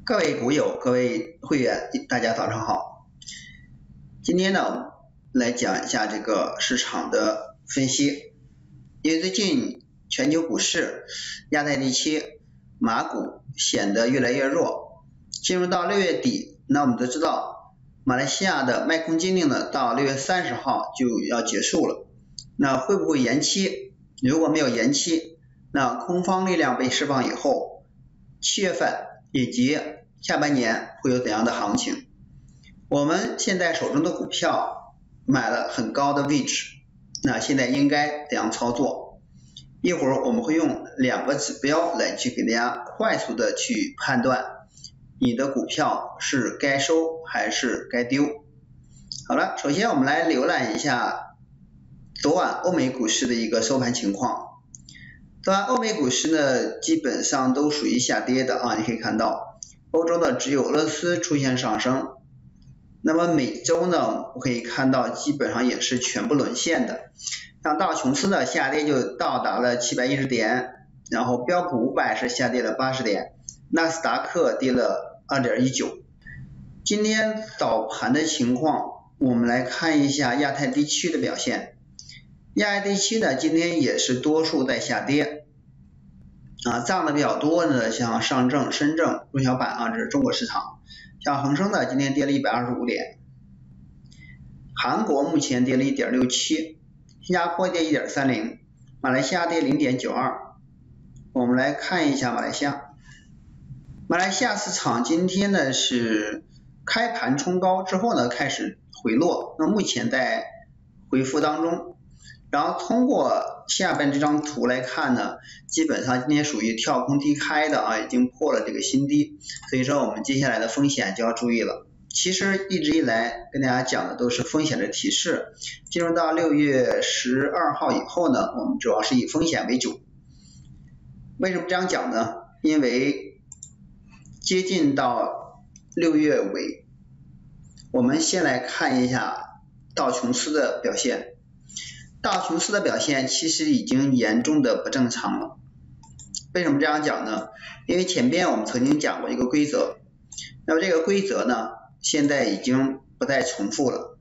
各位股友、各位会员，大家早上好。今天呢，来讲一下这个市场的分析。因为最近全球股市、亚太地区、马股显得越来越弱。进入到6月底，那我们都知道，马来西亚的卖空禁令呢，到6月30号就要结束了。那会不会延期？如果没有延期，那空方力量被释放以后，7月份以及下半年会有怎样的行情？我们现在手中的股票买了很高的位置，那现在应该怎样操作？一会儿我们会用2个指标来去给大家快速的去判断你的股票是该收还是该丢。好了，首先我们来浏览一下昨晚欧美股市的一个收盘情况。昨晚欧美股市呢，基本上都属于下跌的啊，你可以看到欧洲呢只有俄罗斯出现上升。那么美洲呢，我可以看到基本上也是全部沦陷的。像道琼斯的下跌就到达了710点，然后标普500是下跌了80点，纳斯达克跌了 2.19。 今天早盘的情况，我们来看一下亚太地区的表现。亚太地区呢，今天也是多数在下跌涨的比较多的，像上证、深证、中小板这是中国市场。像恒生呢，今天跌了125点，韩国目前跌了 1.67， 新加坡跌 1.30， 马来西亚跌 0.92。 我们来看一下马来西亚。马来西亚市场今天呢是开盘冲高之后呢开始回落，那目前在回复当中。然后通过下边这张图来看呢，基本上今天属于跳空低开的已经破了这个新低，所以说我们接下来的风险就要注意了。其实一直以来跟大家讲的都是风险的提示，进入到6月12号以后呢，我们主要是以风险为主。为什么这样讲呢？因为接近到6月尾，我们先来看一下道琼斯的表现。道琼斯的表现其实已经严重的不正常了。为什么这样讲呢？因为前边我们曾经讲过一个规则，那么这个规则呢，现在已经不再重复了。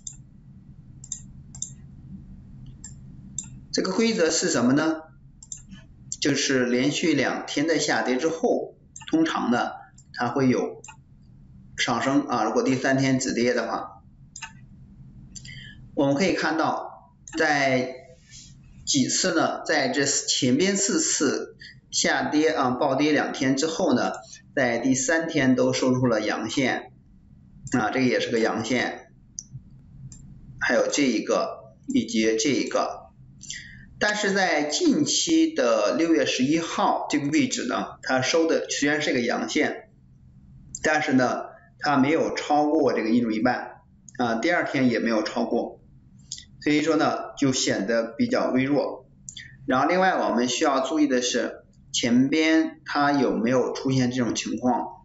这个规则是什么呢？就是连续2天的下跌之后，通常呢它会有上升如果第3天止跌的话，我们可以看到在几次呢，在这前边4次下跌暴跌2天之后呢，在第3天都收出了阳线这个也是个阳线，还有这一个以及这一个。但是在近期的6月11号这个位置呢，它收的虽然是个阳线，但是呢它没有超过这个1主1半第2天也没有超过，所以说呢就显得比较微弱。然后另外我们需要注意的是，前边它有没有出现这种情况，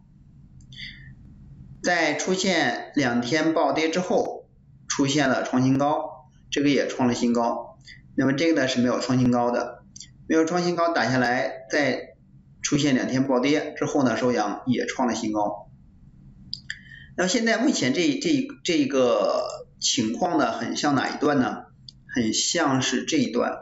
在出现2天暴跌之后出现了创新高，这个也创了新高。那么这个呢是没有创新高的，没有创新高打下来，再出现2天暴跌之后呢收阳，也创了新高。那么现在目前这个情况呢，很像哪一段呢？很像是这一段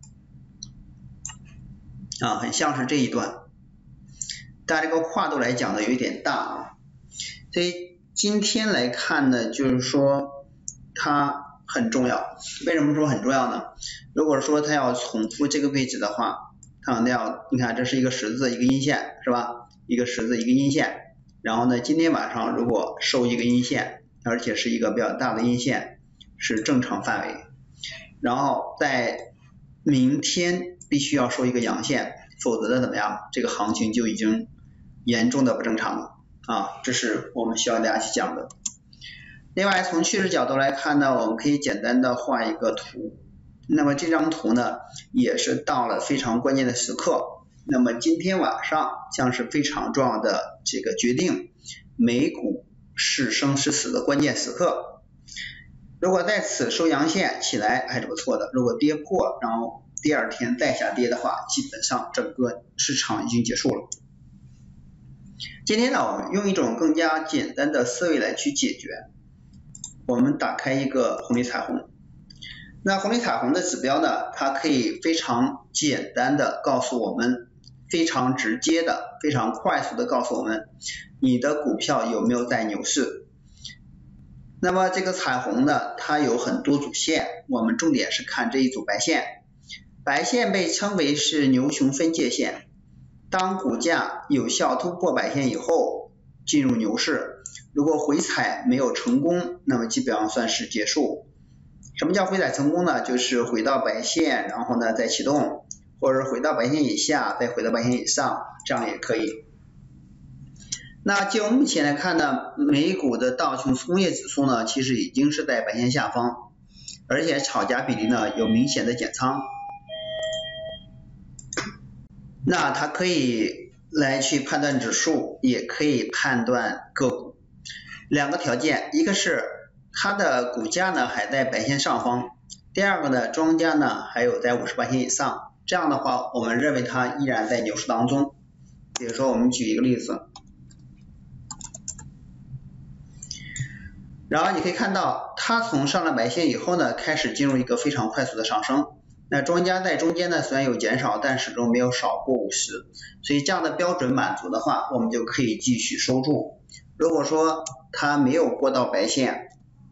很像是这一段，但这个跨度来讲呢有一点大所以今天来看呢，就是说它很重要。为什么说很重要呢？如果说它要重复这个位置的话，它你看这是一个十字一个阴线是吧？一个十字一个阴线，然后呢今天晚上如果收一个阴线，而且是一个比较大的阴线，是正常范围，然后在明天必须要收一个阳线，否则的怎么样，这个行情就已经严重的不正常了这是我们需要大家去讲的。另外从趋势角度来看呢，我们可以简单的画一个图。那么这张图呢也是到了非常关键的时刻，那么今天晚上将是非常重要的这个决定美股是生是死的关键时刻。如果在此收阳线起来还是不错的，如果跌破然后第2天再下跌的话，基本上整个市场已经结束了。 今天呢，我们用一种更加简单的思维来去解决。我们打开一个红利彩虹，那红利彩虹的指标呢，它可以非常简单的告诉我们，非常直接的、非常快速的告诉我们，你的股票有没有在牛市。那么这个彩虹呢，它有很多组线，我们重点是看这一组白线。白线被称为是牛熊分界线，当股价有效突破白线以后，进入牛市，如果回踩没有成功，那么基本上算是结束。什么叫回踩成功呢？就是回到白线，然后呢再启动，或者回到白线以下，再回到白线以上，这样也可以。那就目前来看呢，美股的道琼斯工业指数呢，其实已经是在白线下方，而且炒家比例呢有明显的减仓。那它可以来去判断指数，也可以判断个股。两个条件，一个是它的股价呢还在白线上方，第二个呢庄家呢还有在50白线以上，这样的话我们认为它依然在牛市当中。比如说我们举一个例子，然后你可以看到它从上了白线以后呢，开始进入一个非常快速的上升。那庄家在中间呢虽然有减少，但始终没有少过50，所以这样的标准满足的话，我们就可以继续收住。如果说它没有过到白线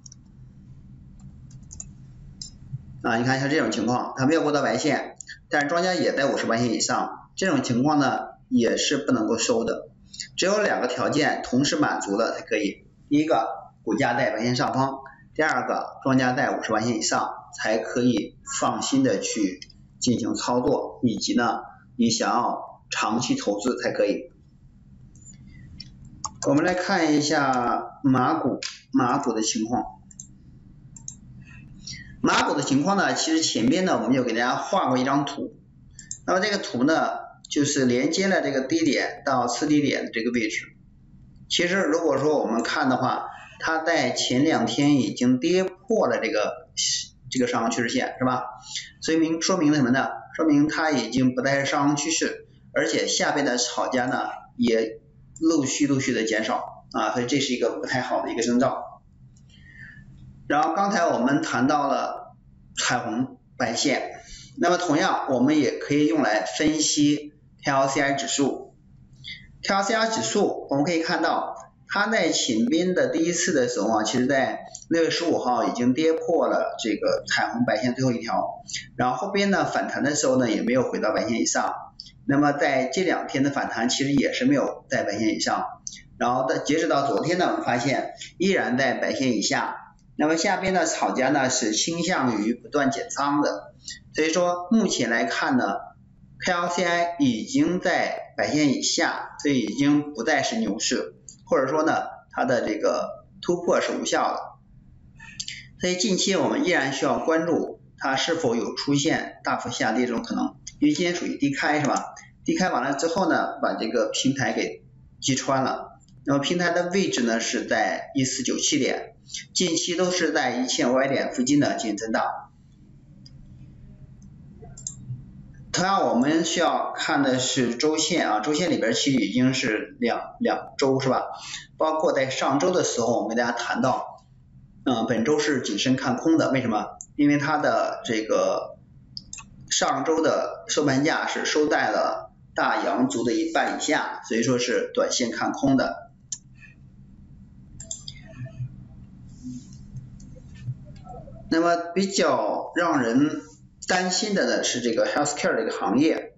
你看像这种情况，它没有过到白线，但是庄家也在50白线以上，这种情况呢也是不能够收的。只有两个条件同时满足了才可以，第一个股价在白线上方，第二个庄家在50白线以上，才可以放心的去进行操作，以及呢你想要长期投资才可以。我们来看一下马股的情况。马股的情况呢，其实前边呢我们有给大家画过一张图，那么这个图呢就是连接了这个低点到次低点的这个位置。其实如果说我们看的话，它在前2天已经跌破了这个上升趋势线，是吧？所以说明了什么呢？说明它已经不再是上升趋势，而且下边的炒家呢也陆续的减少所以这是一个不太好的一个征兆。然后刚才我们谈到了彩虹白线，那么同样我们也可以用来分析 TLCI 指数。TLCI 指数我们可以看到，它在前边的第一次的时候其实在6月15号已经跌破了这个彩虹白线最后一条，然后后边呢反弹的时候呢也没有回到白线以上，那么在这2天的反弹其实也是没有在白线以上，然后截止到昨天呢我们发现依然在白线以下，那么下边的炒家呢是倾向于不断减仓的，所以说目前来看呢 TLCI 已经在白线以下，所以已经不再是牛市，或者说呢它的这个突破是无效的。所以近期我们依然需要关注它是否有出现大幅下跌这种可能，因为今天属于低开是吧？低开完了之后呢，把这个平台给击穿了，那么平台的位置呢是在1497点，近期都是在1500点附近的进行震荡。同样我们需要看的是周线周线里边其实已经是两周是吧？包括在上周的时候我们跟大家谈到本周是谨慎看空的，为什么？因为它的这个上周的收盘价是收在了大阳烛的1半以下，所以说是短线看空的。那么比较让人担心的呢是这个 healthcare 这个行业，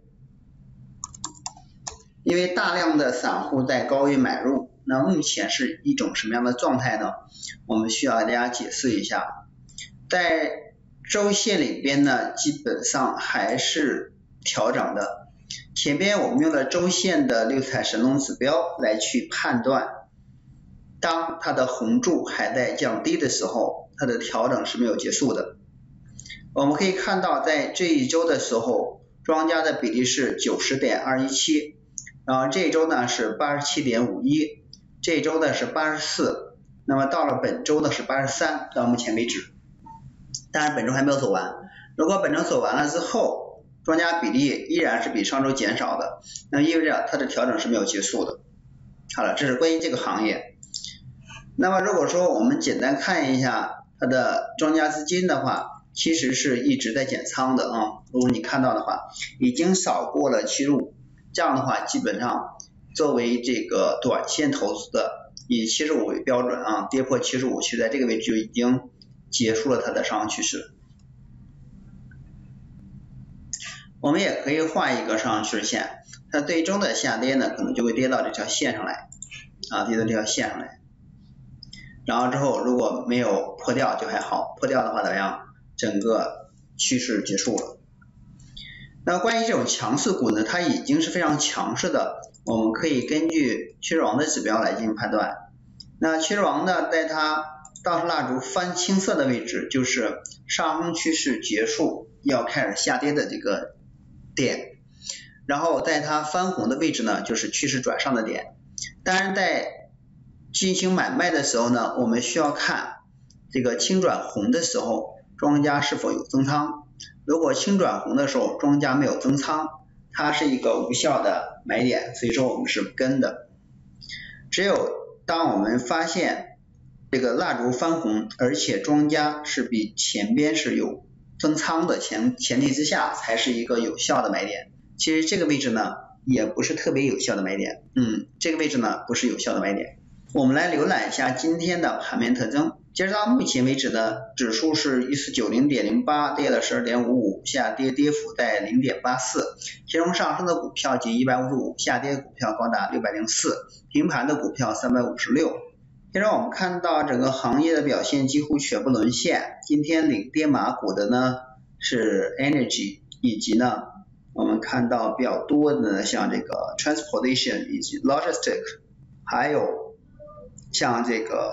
因为大量的散户在高位买入，那目前是一种什么样的状态呢？我们需要给大家解释一下。在周线里边呢基本上还是调整的，前边我们用了周线的六彩神龙指标来去判断，当它的红柱还在降低的时候，它的调整是没有结束的。我们可以看到在这一周的时候，庄家的比例是 90.217， 然后这一周呢是 87.51， 这一周呢是84，那么到了本周呢是83，到目前为止。当然本周还没有走完，如果本周走完了之后，庄家比例依然是比上周减少的，那意味着它的调整是没有结束的。 好了，这是关于这个行业。那么如果说我们简单看一下它的庄家资金的话，其实是一直在减仓的啊。如果你看到的话，已经扫过了75，这样的话基本上作为这个短线投资的，以75为标准啊，跌破75，其实在这个位置就已经结束了它的上涨趋势。我们也可以画一个上涨趋势线，它最终的下跌呢，可能就会跌到这条线上来啊，跌到这条线上来。然后之后如果没有破掉就还好，破掉的话怎么样？整个趋势结束了。那关于这种强势股呢，它已经是非常强势的，我们可以根据趋势王的指标来进行判断。那趋势王呢，在它倒数蜡烛翻青色的位置，就是上升趋势结束要开始下跌的这个点，然后在它翻红的位置呢，就是趋势转上的点。当然在进行买卖的时候呢，我们需要看这个青转红的时候庄家是否有增仓。如果青转红的时候庄家没有增仓，它是一个无效的买点，所以说我们是不跟的。只有当我们发现这个蜡烛翻红，而且庄家是比前边是有增仓的前提之下，才是一个有效的买点。其实这个位置呢也不是特别有效的买点，这个位置呢不是有效的买点。我们来浏览一下今天的盘面特征。截止到目前为止呢，指数是1490.08，跌了 12.55， 下跌跌幅在 0.84， 其中上升的股票仅155，下跌股票高达604，平盘的股票356。现在我们看到整个行业的表现几乎全部沦陷，今天领跌马股的呢是 Energy， 以及呢我们看到比较多的呢像这个 Transportation 以及 Logistics， 还有像这个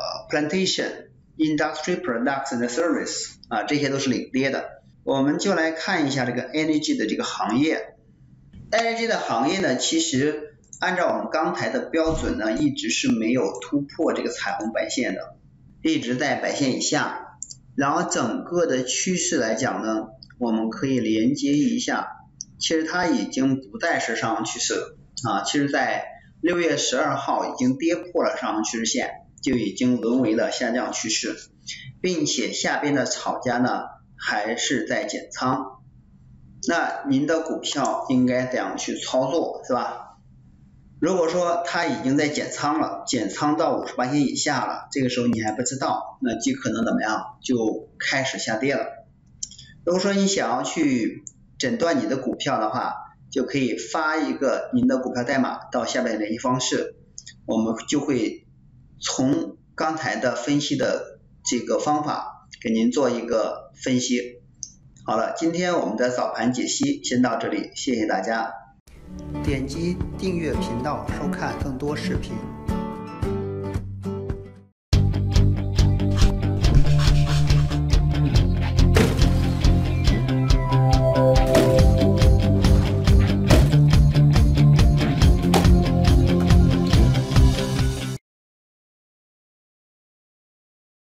Plantation、Industry Products and Service 啊，这些都是领跌的。我们就来看一下这个 Energy 的这个行业。Energy 的行业呢，其实按照我们刚才的标准呢，一直是没有突破这个彩虹白线的，一直在白线以下。然后整个的趋势来讲呢，我们可以连接一下，其实它已经不再是上升趋势了啊，其实在6月12号已经跌破了上升趋势线，就已经沦为了下降趋势，并且下边的炒家呢还是在减仓。那您的股票应该怎样去操作，是吧？如果说它已经在减仓了，减仓到58线以下了，这个时候你还不知道，那极可能怎么样，就开始下跌了。如果说你想要去诊断你的股票的话，就可以发一个您的股票代码到下面的联系方式，我们就会从刚才的分析的这个方法给您做一个分析。好了，今天我们的早盘解析先到这里，谢谢大家。点击订阅频道收看更多视频。